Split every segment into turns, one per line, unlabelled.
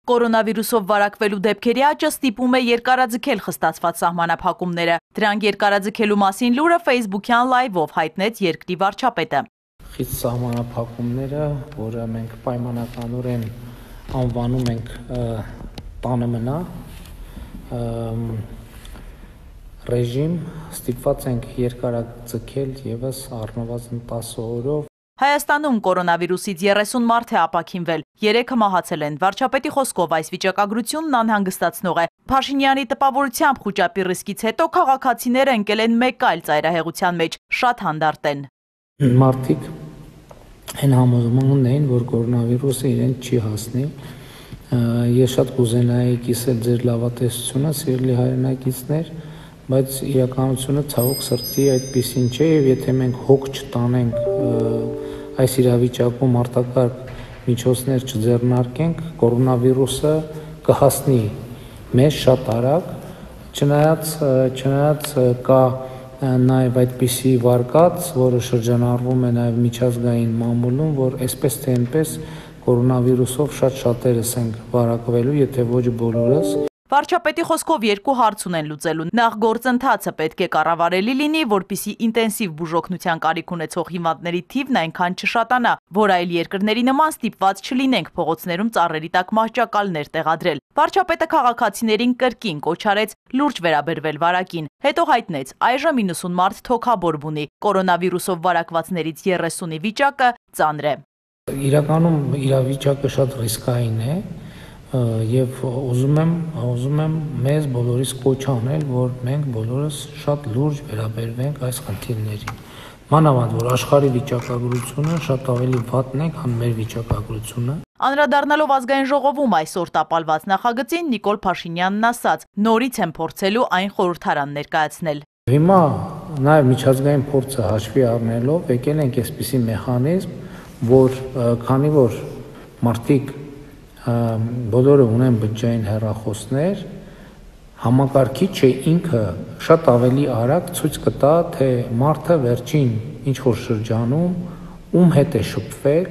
Կորոնավիրուսով վարակվելու դեպքերի աճը ստիպում է երկարաձգել խստացված սահմանափակումները։ Դրանք երկարաձգելու մասին լուրը Facebook-յան լայվով հայտնեց երկրի վարչապետը։
Խիստ սահմանափակումները, որը մենք պայմանականորեն անվանում ենք տանը մնա ռեժիմ, ստիպված ենք երկարաձգել եւս առնվազն 10 օրով։
Հայաստանում կորոնավիրուսից 30 մարդ է ապաքինվել, 3-ը մահացել են։ Վարչապետի խոսքով այս վիճակագրությունն անհանգստացնող է։ Փաշինյանի տպավորությամբ խուճապի ռիսկից հետո քաղաքացիները ընկել են մեկ այլ ծայրահեղության մեջ, շատ հանդարտ են։
Մարդիկ այն համոզման ունեն, որ կորոնավիրուսը իրեն չի հասնի։ Ես շատ կուզենայի կիսել ձեր լավատեսությունը, սիրելի հայրենակիցներ, բայց իրականությունը ցավոք սրտի այդպիսին չէ, եւ եթե մենք հոգ չտանենք այս իրավիճակում արտակարգ միջոցներ չձեռնարկենք, կորոնավիրուսը կհասնի մեզ շատ արագ, չնայած կա նաև այդպիսի վարկած, որը շրջանառվում է նաև միջազգային մամուլում, որ այսպես թե այնպես կորոնավիրուսով շատերս ենք վարակվելու, եթե ոչ բոլորս։
Վարչապետի խոսքով երկու հարց ունեն լուծելու։ Նախ գործընթացը պետք է կառավարելի լինի, որպեսզի ինտենսիվ բուժօգնության կարիք ունեցող հիմնադների թիվն այնքան չշատանա, որ այլ երկրների նման ստիպված չլինենք փողոցներում ծառերի տակ մահճակալներ տեղադրել։ Վարչապետը քաղաքացիներին կրկին կոչ արեց լուրջ վերաբերվել վարակին։ Հետո հայտնեց, այժմ 90 մարդ թոքաբորբ ունի։ Կորոնավիրուսով վարակվածներից 30-ի վիճակը ծանր է։
Իրականում իրավիճակը շատ ռիսկային է։ Եվ ուզում եմ մեզ բոլորիս կոչ անել, որ մենք բոլորս շատ լուրջ վերաբերվենք այս խնդիրներին։ Մանավանդ, որ աշխարհի վիճակագրությունը շատ ավելի վատն է, քան մեր վիճակագրությունը։
Անդրադառնալով ազգային ժողովում այսօր տապալված նախագծին, Նիկոլ Փաշինյանն ասաց, նորից են փորձելու այն խորհրդարան ներկայացնել։
Հիմա նաև միջազգային փորձը հաշվի առնելով եկել ենք այսպիսի մեխանիզմ, որ քանի որ մարդիկ բոլորը ունեն բջջային հեռախոսներ, համակարգիչը ինքը շատ ավելի արագ ցույց կտա, թե մարդը վերջին ինչ-որ շրջանում ում հետ է շփվել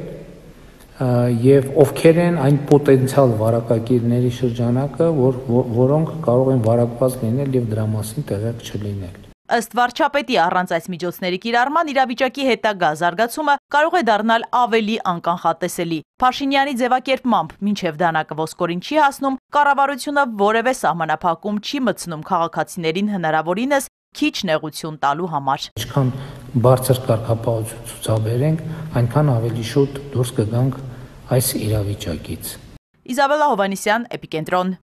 եւ ովքեր են այն պոտենցիալ վարակագիրների շրջանակը, որոնք կարող են վարակված լինել եւ դրա մասին տեղյակ չլինել։
Ըստ վարչապետի, առանց այս միջոցների կիրառման իրավիճակի հետագա զարգացումը կարող է դառնալ ավելի անկանխատեսելի։ Փաշինյանի ձևակերպմամբ, մինչև դանակը ոսկորին չի հասնում, կառավարությունը որևէ սահմանափակում չի մտցնում քաղաքացիներին հնարավորինս քիչ նեղություն տալու համար։
Ինչքան բարձր կարգապահություն ցուցաբերենք, այնքան ավելի շուտ դուրս կգանք այս իրավիճակից։
Իզաբելլա Հովհաննիսյան, Էպիկենտրոն։